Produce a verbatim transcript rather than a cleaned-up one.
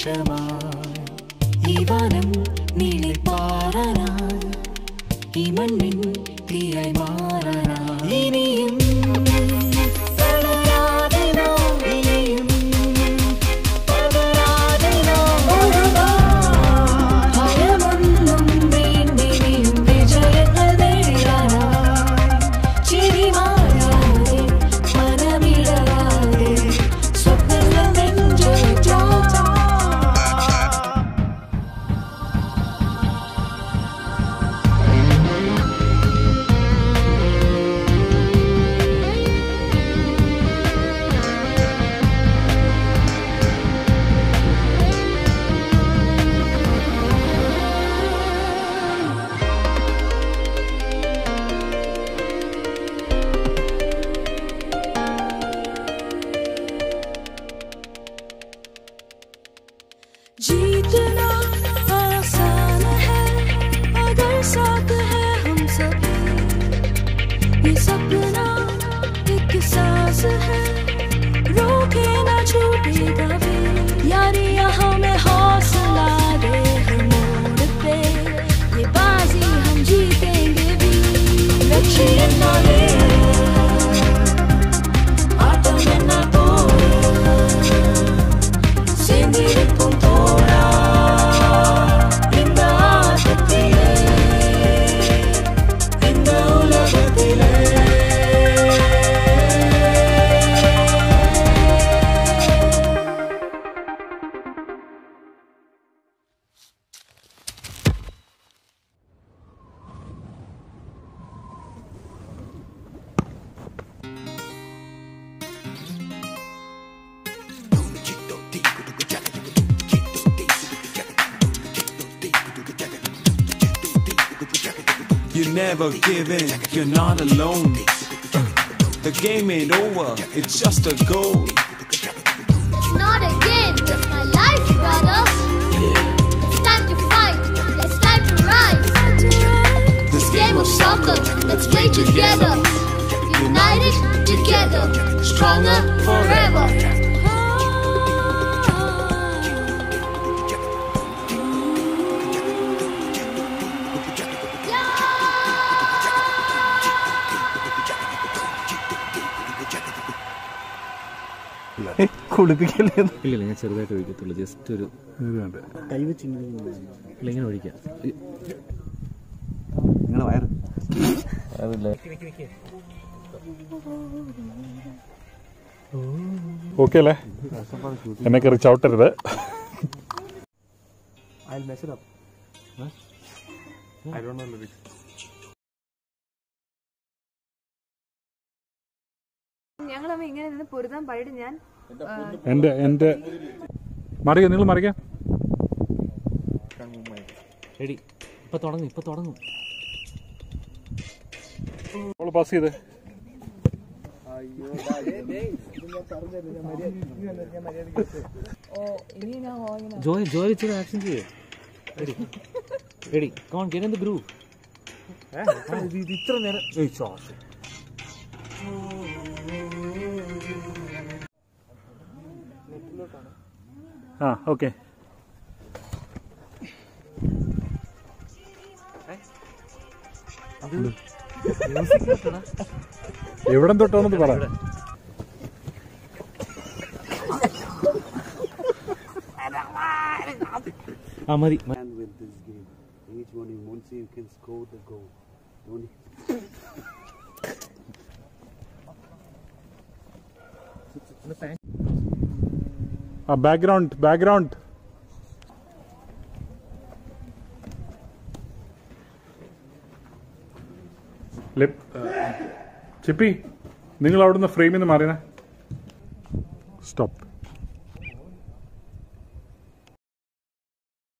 സന്തോഷമായി ഈ വനം നീളെ പാറാനായി ഈ മണ്ണിൻ തീയായി മാറാനായി ഇനിയും You never give in, you're not alone. The game ain't over, it's just a goal. Not again, it's my life, brother. It's time to fight, it's time to rise. This game of soccer, let's play together. United together, stronger forever. കുളിപ്പിക്കല്ലേ? ഇല്ല, ഞാൻ ചെറുതായിട്ട് ഒഴിക്കത്തുള്ളൂ. Just ഒരു കൈ വെച്ച് ഇങ്ങനെ ഒഴിക്കാം. നിങ്ങളുടെ വയറ് അതല്ലേ. ഓക്കെ അല്ലേ? എന്നെ കയറി ചവിട്ടരുത്. ഞങ്ങൾ ഇങ്ങനെ നിന്ന് പൊരുതാൻ പാടിയിട്ട് ഞാൻ എന്റെ എന്റെ മറിയ നിങ്ങൾ മറിയാം. റെഡി. ഇപ്പൊ തുടങ്ങും, ഇപ്പൊ തുടങ്ങും. പാസ് ചെയ്തേ. ജോയ് ജോയ് ഇച്ചിരി ആക്ഷൻ ചെയ്യേ. Ready ready come get in the groove. ഇത്ര നേരം ആ ഓക്കെ. എവിടെ തൊട്ടാണെന്ന് പറ. ആ മതി. ആ ബാക്ക്ഗ്രൗണ്ട് ബാക്ക്ഗ്രൗണ്ട് ചിപ്പി, നിങ്ങൾ അവിടുന്ന് ഫ്രെയിമിൽ നിന്ന് മാറിയണേ. സ്റ്റോപ്പ്.